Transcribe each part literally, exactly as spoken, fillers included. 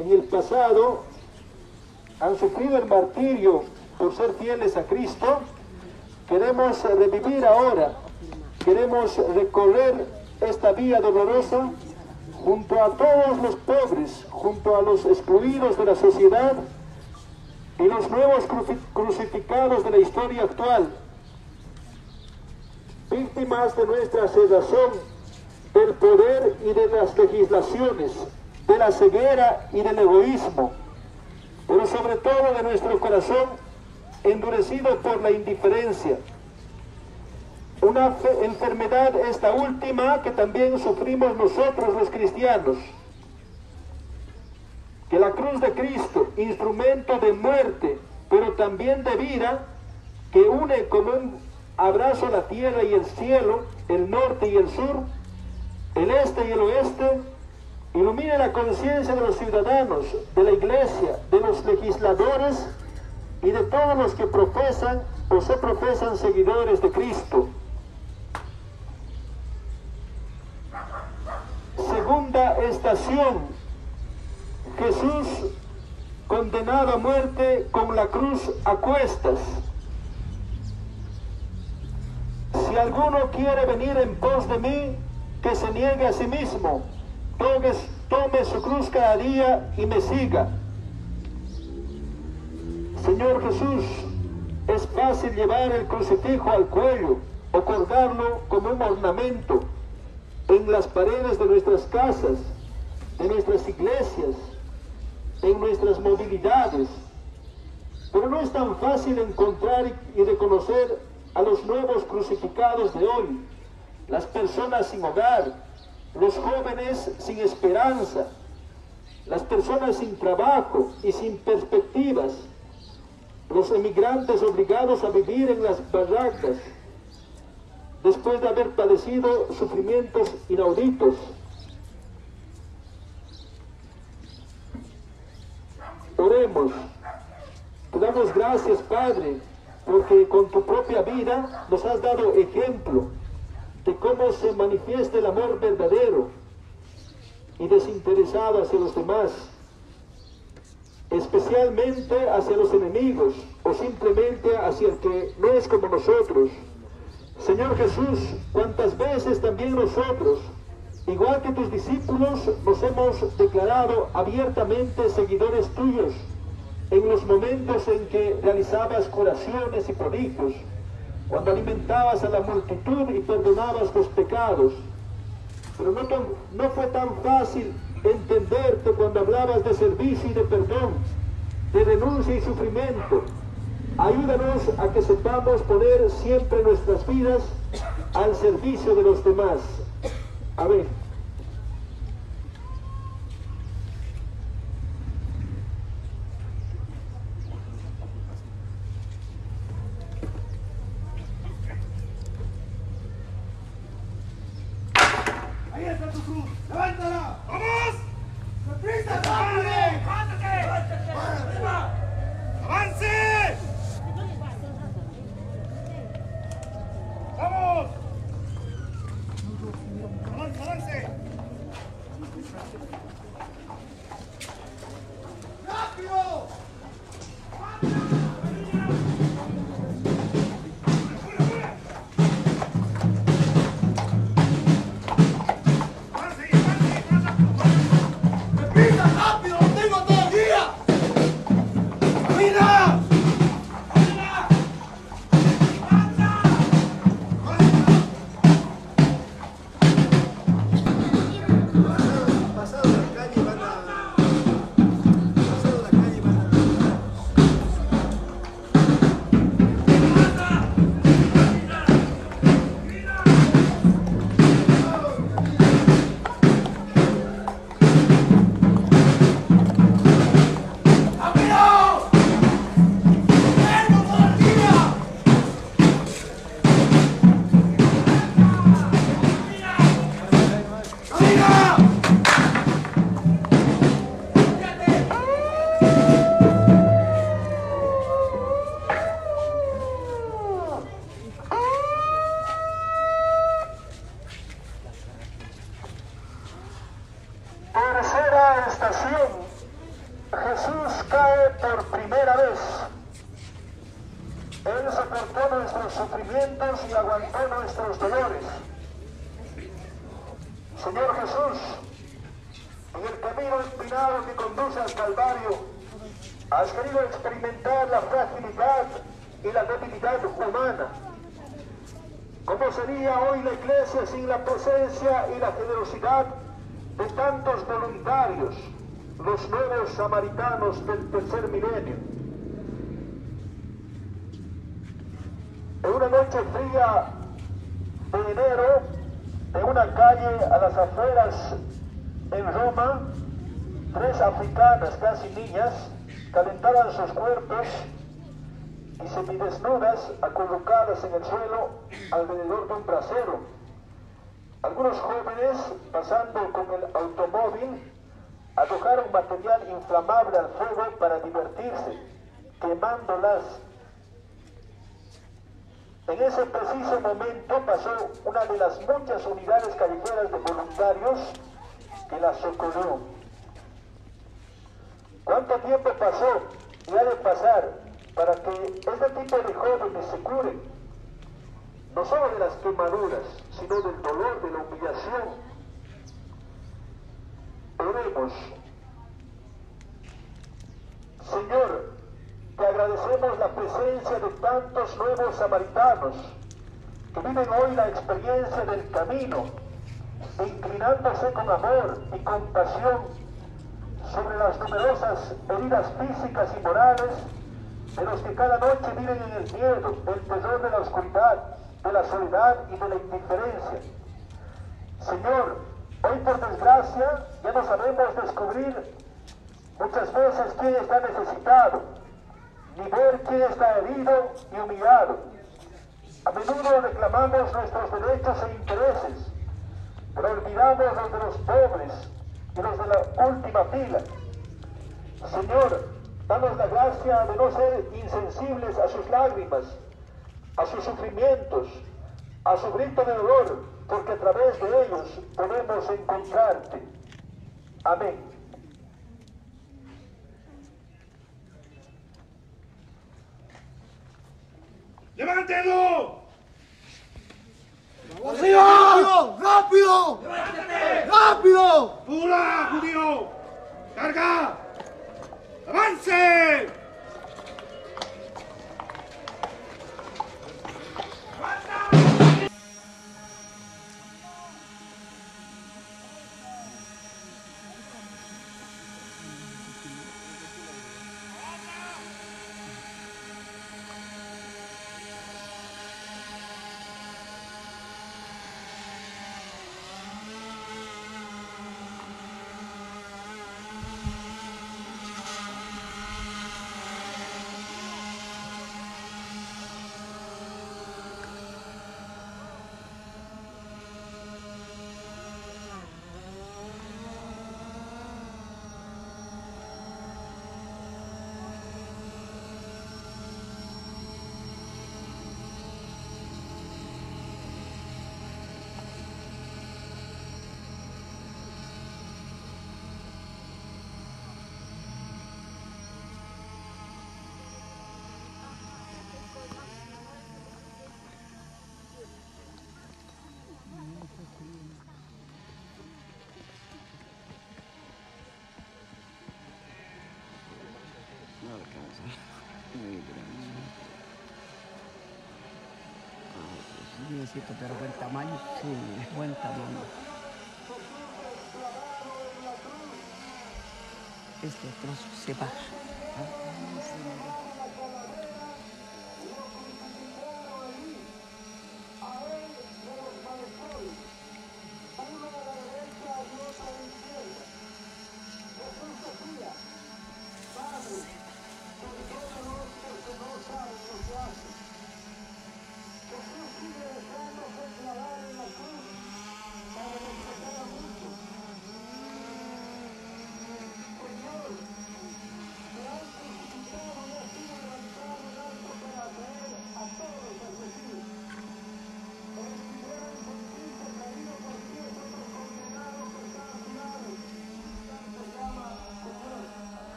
en el pasado han sufrido el martirio por ser fieles a Cristo, queremos revivir ahora, queremos recorrer esta vía dolorosa junto a todos los pobres, junto a los excluidos de la sociedad y los nuevos crucificados de la historia actual, víctimas de nuestra cerrazón, del poder y de las legislaciones, de la ceguera y del egoísmo, pero sobre todo de nuestro corazón endurecido por la indiferencia. Una enfermedad esta última que también sufrimos nosotros los cristianos. Que la cruz de Cristo, instrumento de muerte, pero también de vida, que une como un abrazo la tierra y el cielo, el norte y el sur, el este y el oeste, ilumine la conciencia de los ciudadanos, de la iglesia, de los legisladores y de todos los que profesan o se profesan seguidores de Cristo. Segunda estación. Jesús condenado a muerte con la cruz a cuestas. Si alguno quiere venir en pos de mí, que se niegue a sí mismo, tome, tome su cruz cada día y me siga. Señor Jesús, es fácil llevar el crucifijo al cuello o colgarlo como un ornamento en las paredes de nuestras casas, de nuestras iglesias, en nuestras movilidades, pero no es tan fácil encontrar y reconocer a los nuevos crucificados de hoy, las personas sin hogar, los jóvenes sin esperanza, las personas sin trabajo y sin perspectivas, los emigrantes obligados a vivir en las barracas después de haber padecido sufrimientos inauditos. Oremos. Te damos gracias, Padre, porque con tu propia vida nos has dado ejemplo de cómo se manifiesta el amor verdadero y desinteresado hacia los demás, especialmente hacia los enemigos o simplemente hacia el que no es como nosotros. Señor Jesús, cuántas veces también nosotros, igual que tus discípulos, nos hemos declarado abiertamente seguidores tuyos en los momentos en que realizabas curaciones y prodigios, cuando alimentabas a la multitud y perdonabas los pecados. Pero no, tan, no fue tan fácil entenderte cuando hablabas de servicio y de perdón, de renuncia y sufrimiento. Ayúdanos a que sepamos poner siempre nuestras vidas al servicio de los demás. Amén. Ahí está tu cruz. ¡Levántala! ¡Vamos! ¡Deprisa, padre! ¡Levántate! ¡Avance! ¡Vamos! ¡Avance, avance! ¡Rápido! Tercera estación, primera vez. Él soportó nuestros sufrimientos y aguantó nuestros dolores. Señor Jesús, en el camino empinado que conduce al Calvario, has querido experimentar la fragilidad y la debilidad humana. ¿Cómo sería hoy la iglesia sin la presencia y la generosidad de tantos voluntarios, los nuevos samaritanos del tercer milenio? En una noche fría de enero, en una calle a las afueras en Roma, tres africanas, casi niñas, calentaban sus cuerpos y semidesnudas, acurrucadas en el suelo alrededor de un brasero. Algunos jóvenes, pasando con el automóvil, arrojaron material inflamable al fuego para divertirse, quemándolas. En ese preciso momento pasó una de las muchas unidades callejeras de voluntarios que las socorrió. ¿Cuánto tiempo pasó y ha de pasar para que este tipo de jóvenes se curen? No solo de las quemaduras, sino del dolor, de la humillación. Oremos. Señor, te agradecemos la presencia de tantos nuevos samaritanos que viven hoy la experiencia del camino, inclinándose con amor y compasión sobre las numerosas heridas físicas y morales de los que cada noche viven en el miedo, el terror de la oscuridad, de la soledad y de la indiferencia. Señor, hoy por desgracia ya no sabemos descubrir muchas veces quién está necesitado, ni ver quién está herido y humillado. A menudo reclamamos nuestros derechos e intereses, pero olvidamos los de los pobres y los de la última fila. Señor, danos la gracia de no ser insensibles a sus lágrimas, a sus sufrimientos, a su grito de dolor, porque a través de ellos podemos encontrarte. Amén. ¡Levántelo! ¡Rápido! ¡Rápido! ¡Levántate! ¡Rápido! ¡Pula, judío! ¡Carga! ¡Avance! No alcanza. Muy grande. Sí, necesito, pero buen tamaño. Sí, es buen tamaño. Este trozo se baja.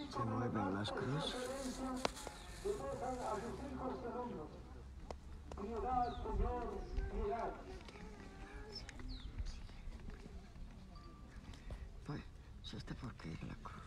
Se mueven las cruces. Pues, ¿so usted por qué la cruz?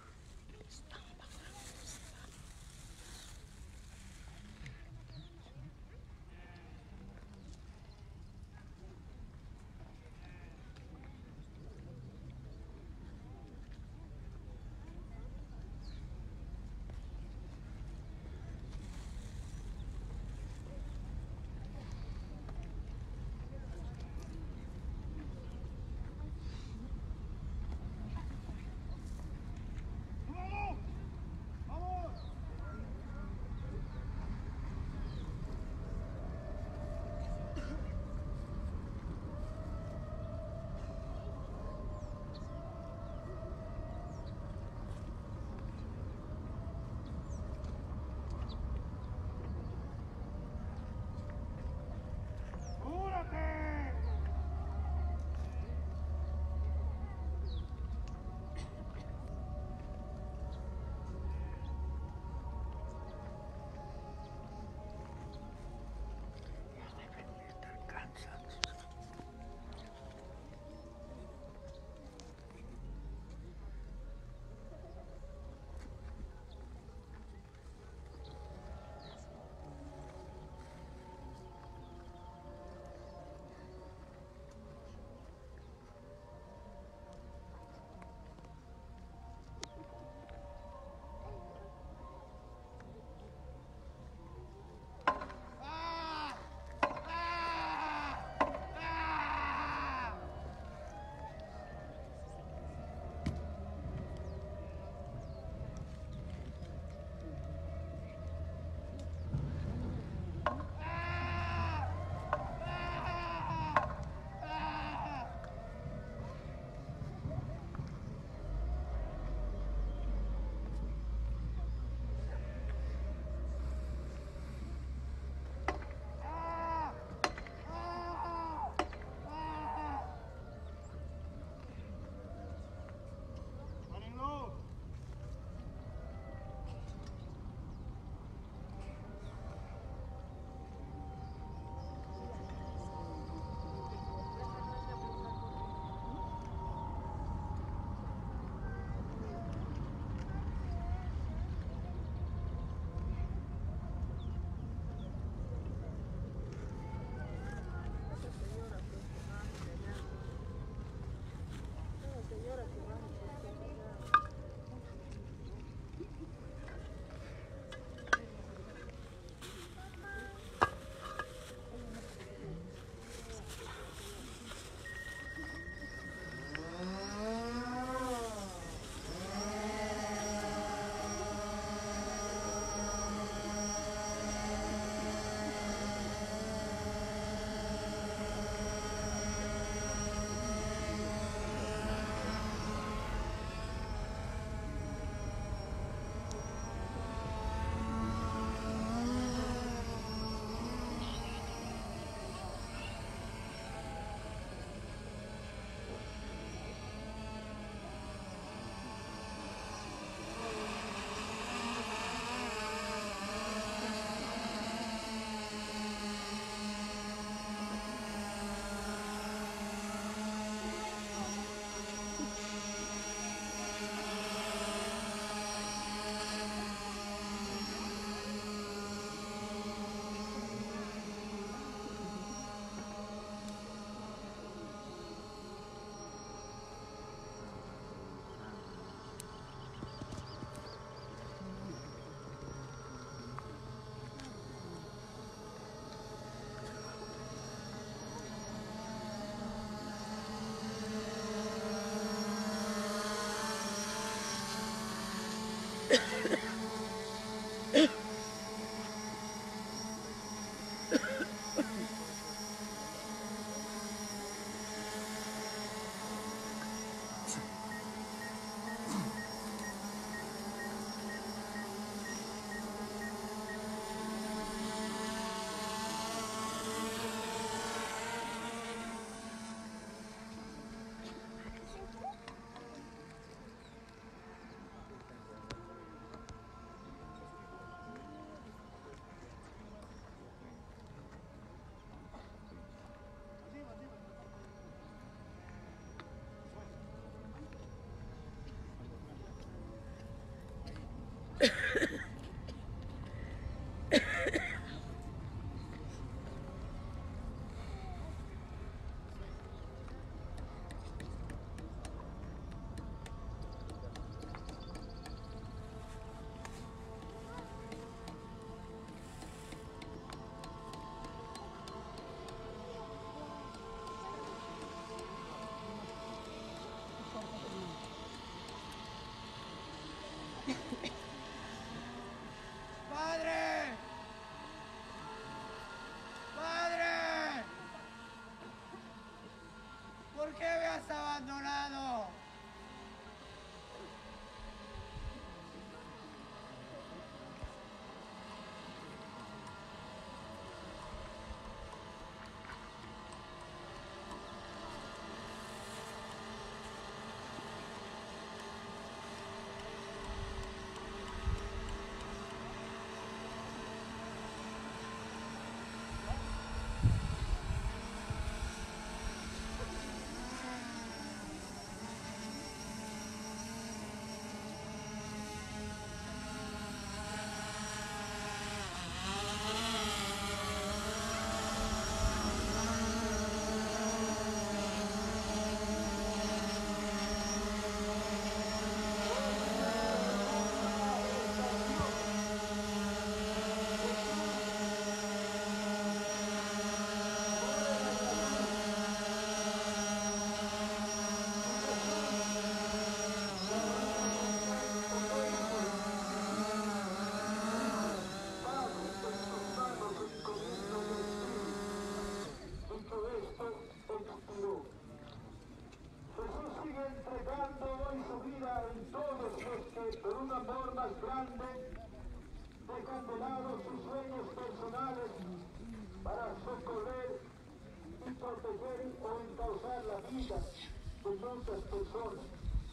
abandonado. Jesús sigue entregando hoy su vida en todos los que, por un amor más grande, dejan de lado sus sueños personales para socorrer y proteger o encauzar la vida de muchas personas.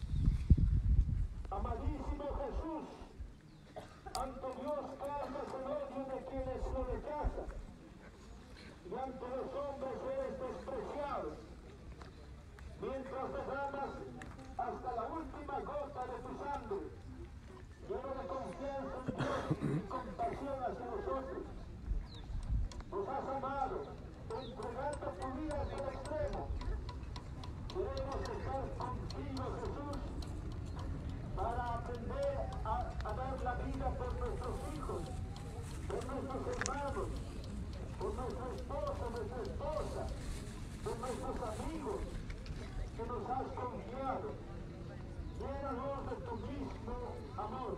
Amadísimo Jesús, ante Dios calmas el odio de quienes lo rechazan y ante los hombres eres despreciado, mientras derramas hasta la última gota de tu sangre, lleno de confianza en Dios y compasión hacia nosotros. Nos has amado, entregando tu vida hasta el extremo. Queremos estar contigo, Jesús, para aprender a, a dar la vida por nuestros hijos, por nuestros hermanos, por nuestra esposa, nuestra esposa, por nuestros amigos que nos has confiado. Llénanos de tu mismo amor.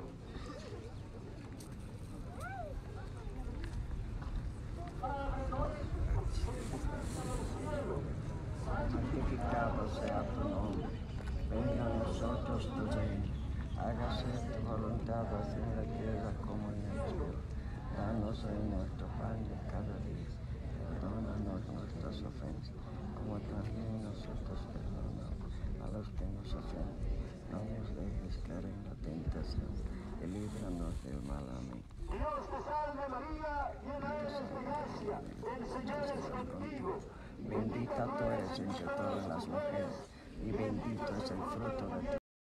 Padre nuestro, que estás en el cielo, santificado sea tu nombre, venga a nosotros tu reino, hágase tu voluntad así en la tierra como en el cielo. Danos hoy nuestro pan de cada día, perdónanos nuestras ofensas, como también nosotros perdonamos a los que nos ofenden. No nos dejes caer en la tentación, y líbranos del mal. Amén. Dios te salve María, llena eres de gracia, el Señor es contigo. Bendita tú eres entre todas las mujeres, y bendito es el fruto de tu